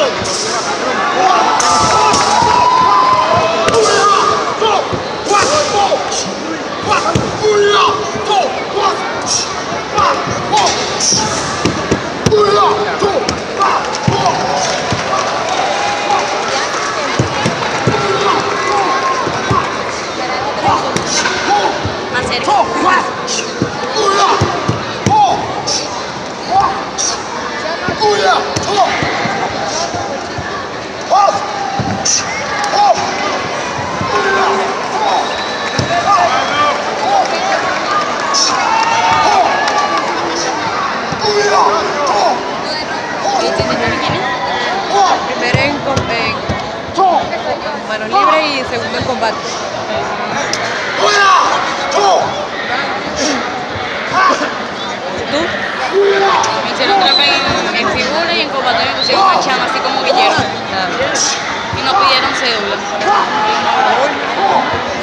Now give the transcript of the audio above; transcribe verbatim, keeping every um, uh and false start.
Primero en, en manos libres y segundo en combate. ¿Tú? Me hicieron trampa en, en figura y en combate me pusieron una chama así como guillero. Y nos pidieron cédula.